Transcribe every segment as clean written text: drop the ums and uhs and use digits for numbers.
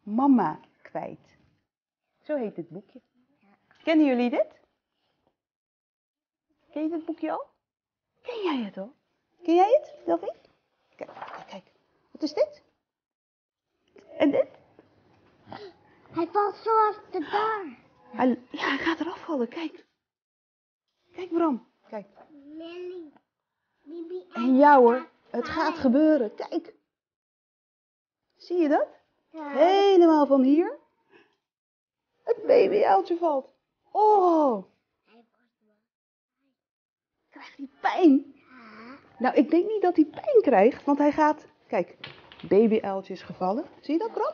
Mama kwijt. Zo heet het boekje. Kennen jullie dit? Ken je dit boekje al? Ken jij het al? Ken jij het, Delphine? Kijk, kijk, kijk. Wat is dit? En dit? Hij valt zoals de daar. Hij gaat eraf vallen, kijk. Kijk Bram, kijk. Lily. Bibi En ja hoor, het gaat gebeuren, kijk. Zie je dat? Ja. Helemaal van hier. Het babyuiltje valt. Oh. Krijgt hij pijn? Nou, ik denk niet dat hij pijn krijgt, want hij gaat... Kijk, babyuiltje is gevallen. Zie je dat, Bram?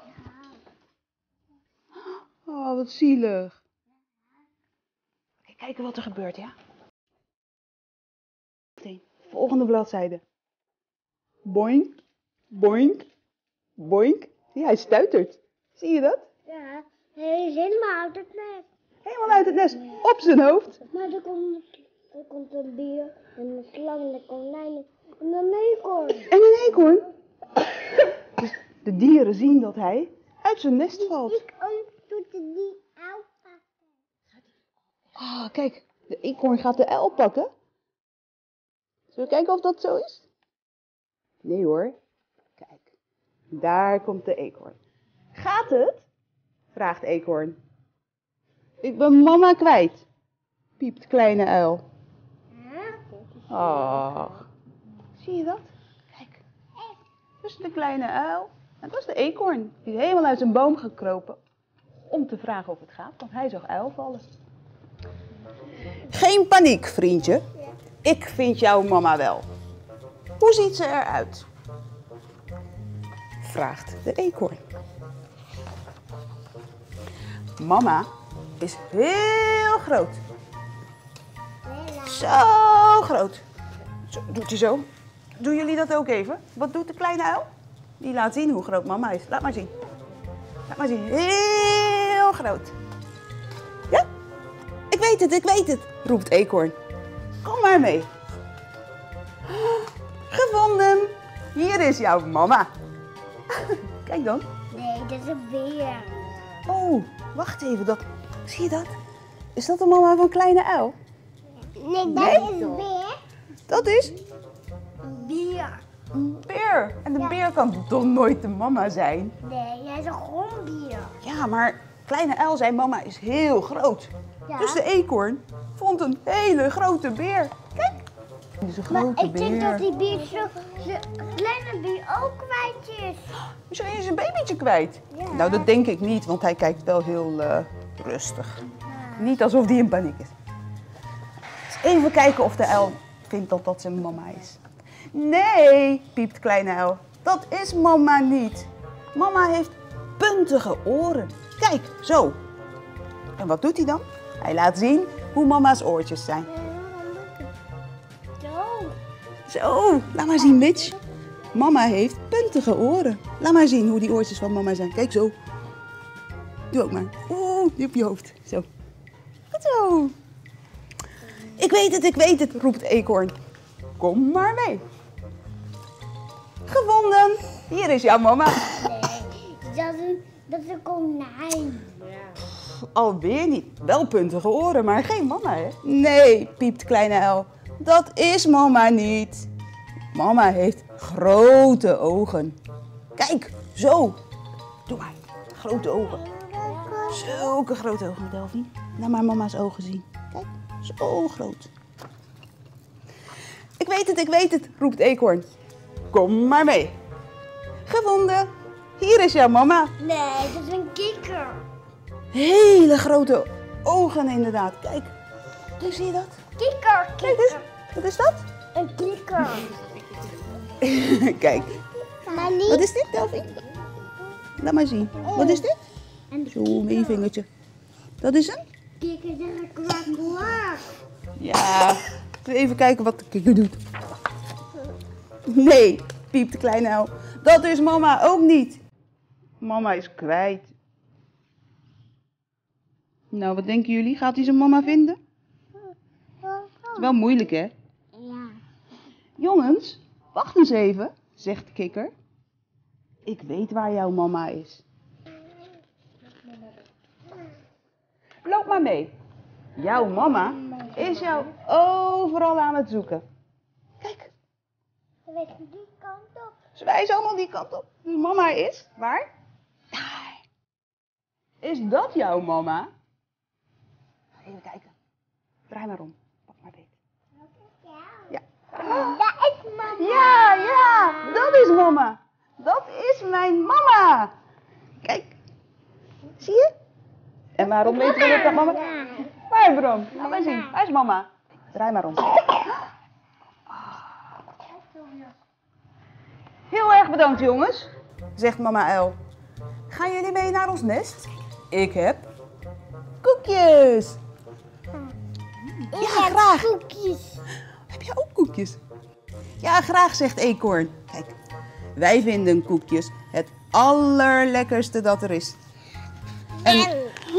Oh, wat zielig. Kijk, kijken wat er gebeurt, ja? Volgende bladzijde. Boink, boink, boink. Ja, hij stuitert. Zie je dat? Ja, hij is helemaal uit het nest. Helemaal uit het nest, op zijn hoofd. Maar er komt een beer en een slang en een konijn en een eekhoorn. En een eekhoorn. Dus de dieren zien dat hij uit zijn nest valt. Ik doet die uitpakken. Ah, kijk, de eekhoorn gaat de uil pakken. Zullen we kijken of dat zo is? Nee hoor. Kijk, daar komt de eekhoorn. Gaat het? Vraagt eekhoorn. Ik ben mama kwijt, piept kleine uil. Ach, zie je dat? Kijk, dat is de kleine uil en dat is de eekhoorn. Die is helemaal uit zijn boom gekropen om te vragen of het gaat, want hij zag uil vallen. Geen paniek, vriendje. Ik vind jouw mama wel. Hoe ziet ze eruit? Vraagt de eekhoorn. Mama is heel groot. Zo groot. Zo, doet hij zo. Doen jullie dat ook even? Wat doet de kleine uil? Die laat zien hoe groot mama is. Laat maar zien. Laat maar zien. Heel groot. Ja? Ik weet het, roept eekhoorn. Kom maar mee. Gevonden. Hier is jouw mama. Kijk dan. Nee, dat is een beer. Oh, wacht even. Zie je dat? Is dat de mama van kleine uil? Nee, dat is een beer. Dat is Een beer. een beer. En de beer kan toch nooit de mama zijn? Nee, hij is een grondbier. Ja, maar kleine uil zei mama is heel groot. Ja. Dus de eekhoorn vond een hele grote beer. Kijk. Dit is een Maar grote ik denk beer. dat die beer zijn kleine beer ook kwijt is. Zo is een babytje kwijt. Ja. Nou, dat denk ik niet, want hij kijkt wel heel rustig. Niet alsof hij in paniek is. Dus even kijken of de uil vindt dat dat zijn mama is. Nee, piept kleine uil. Dat is mama niet. Mama heeft puntige oren. Kijk, zo. En wat doet hij dan? Hij laat zien hoe mama's oortjes zijn. Zo. Zo, laat maar zien, Mitch. Mama heeft puntige oren. Laat maar zien hoe die oortjes van mama zijn. Kijk zo. Doe ook maar. Oeh, die op je hoofd. Zo. Goed zo. Ik weet het, roept de eekhoorn. Kom maar mee. Gevonden. Hier is jouw mama. Nee, dat is een konijn. Alweer niet. Wel puntige oren, maar geen mama, hè? Nee, piept kleine uil. Dat is mama niet. Mama heeft grote ogen. Kijk, zo. Doe maar. Grote ogen. Zulke grote ogen, Delphine. Laat maar mama's ogen zien. Kijk, zo groot. Ik weet het, roept eekhoorn. Kom maar mee. Gevonden. Hier is jouw mama. Nee, dat is een kikker. Hele grote ogen inderdaad. Kijk, zie je dat? Kikker, Kijk eens. kikker. Wat is dat? Een kikker. Kijk, Maar niet. wat is dit, Delphine? Laat maar zien. Wat is dit? Zo, met je vingertje. Dat is een? Kikker zeggen kwak kwak. Ja. Even kijken wat de kikker doet. Nee, piept de kleine uil. Dat is mama ook niet. Mama is kwijt. Nou, wat denken jullie? Gaat hij zijn mama vinden? Het is wel moeilijk, hè? Ja. Jongens, wacht eens even, zegt de kikker. Ik weet waar jouw mama is. Loop maar mee. Jouw mama is jou overal aan het zoeken. Kijk, We weten die kant op. ze wijzen allemaal die kant op. Dus mama is, waar? Daar. Is dat jouw mama? Even kijken. Draai maar om. Pak maar beet. Ja. Dat is mama. Ja, dat is mama. Dat is mijn mama. Kijk. Zie je? En waarom weten we dat mama? Waar, Bram? Laat maar zien. Waar is mama? Draai maar om. Heel erg bedankt, jongens, zegt mama uil. Gaan jullie mee naar ons nest? Ik heb koekjes. Ik Ja, heb graag. koekjes. Heb jij ook koekjes? Ja, graag, zegt Eekhoorn. Kijk, wij vinden koekjes het allerlekkerste dat er is. En...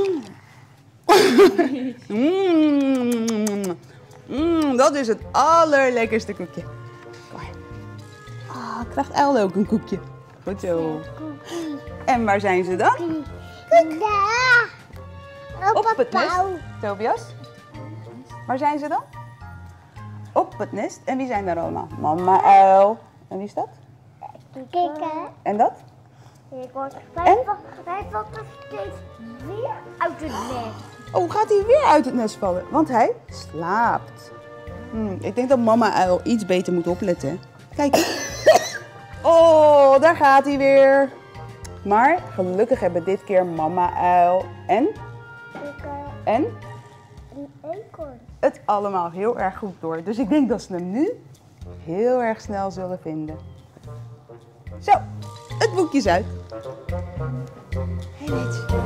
Dat is het allerlekkerste koekje. Kom maar. Ah, krijgt Uil ook een koekje. Goed zo. En waar zijn ze dan? Daar. Op het nest. pauw. Tobias? Waar zijn ze dan? Op het nest. En wie zijn daar allemaal? Mama Uil. En wie is dat? Kikken. En dat? Ik word En? hij valt er steeds weer uit het nest. Oh, gaat hij weer uit het nest vallen? Want hij slaapt. Ik denk dat mama Uil iets beter moet opletten. Hè? Kijk. Oh, daar gaat hij weer. Maar gelukkig hebben dit keer mama Uil en Een eekhoorn. het allemaal heel erg goed door. Dus ik denk dat ze hem nu heel erg snel zullen vinden. Zo, het boekje is uit. Hey, Mitch.